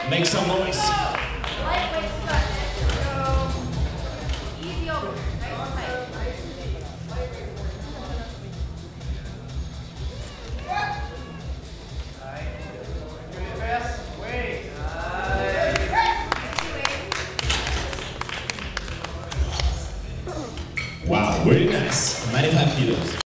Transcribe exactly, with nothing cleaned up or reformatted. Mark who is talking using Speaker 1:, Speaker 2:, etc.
Speaker 1: Make some noise.
Speaker 2: Lightweight squat. So, easy over. Nice and tight.
Speaker 1: Wow, very nice. ninety-five kilos.